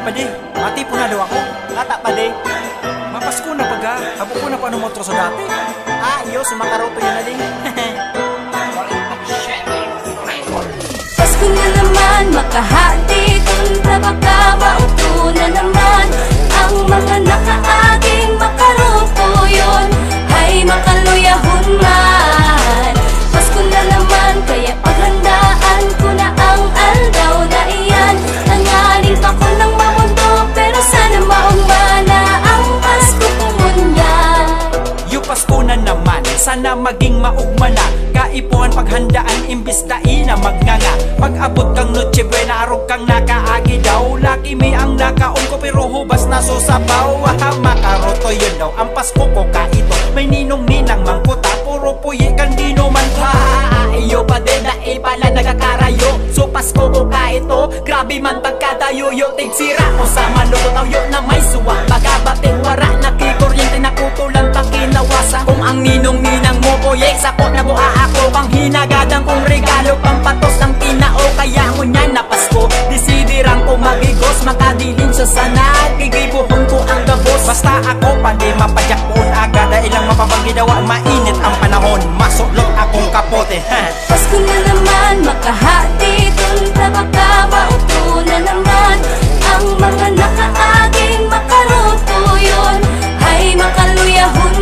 pade, mati po na daw ako. Kata pade. Mapasko na baga, habo ko na pa ng motro sa dati. Iyo, sumakaroto yun na din. Pasko na naman, makahati kunta baka mauto na naman. Ang mga nakaaging makarupo yun ay makaluyahon man. Pasko na naman, kaya paghandaan ko na ang aldaw na iyan. Nangaling pa ko ng mamundo, pero sana maumana ang Pasko kumunya. Yung Pasko na naman, sana maging maugma na. Kaipuhan paghandaan, imbis na ina magnganga. Pag-abot kang noche buena, arog kang nakaagi daw. Laki may ang nakaon ko, pero hubas na susabaw. Makaroto yun daw, ang Pasko ko kaito. May ninong-ninang mangkuta, puro puyi kang dinuman ko. Iyo pa din na pala nagkakarayo. So Pasko ko kaito, grabe man pagkadayuyo. Tigsira ko sa maluto yun na may suwa. Pagabating wara, nakikuryente na kutulan pakinawasa. Kung ang ninong-ninang mo puyi, sakot na buha ako. Pang hinagadang kong regalo, pampatos ang tinao. Kaya mo niyan na Pasko, disidirang ko magigos. Makadilin siya sana, gigibuhon ko ang gabos. Basta ako pandi mapadyak poon agad. Dahil lang mapapaggidawa, mainit ang panahon. Masuklot akong kapote. Pasko na naman, makahati kunta baka mauto na naman. Ang mga nakaaging makarupo yun ay makaluyahon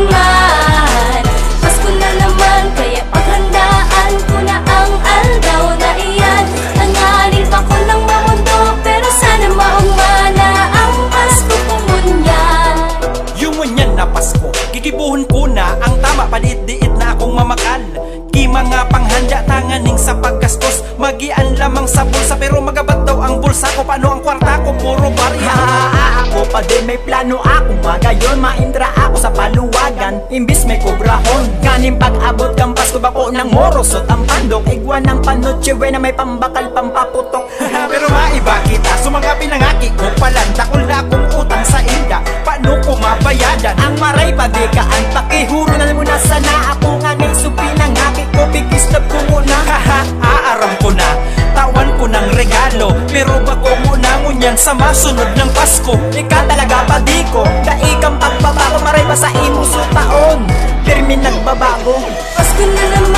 man. Pasko na naman, kaya paghandaan ko na ang aldaw na iyan. Nangaling pa ko ng mamundo, pero sana maumana ang Pasko kumunya. Yung ngunyan na Pasko, gigibuhon ko na ang tama, padiit-diit na akong mamakal. Ki mga panghanda tanganing sa paggastos, magian lamang sa bulsa, pero magabat daw ang bulsa ko. Paano ang kwarta ko, puro barya. Ako pa din may plano ako magayon. Maindra ako sa paluwagan, imbis may kubrahon. Kaning pag-abot kang Pasko bako ng morosot ang pandok. Igwan ng panoche na may pambakal pampaputok. Pero maiba kita, sumanga pinangaki ko palan. Takol na akong utang sa inda, paano ko mabayadan? Ang maray padikaan, pakihuro na muna sana. Ako nga ngay supinangaki ko, bigistap ko muna. Haha, aaram ko na, tawan ko ng regalo. Pero bako muna ngunyan sa masunod ng Pasko. Ika talaga pa di ko, daikang pagbabago. Maray pa sa imo so taon, pirmi nagbabago. Pasko na naman,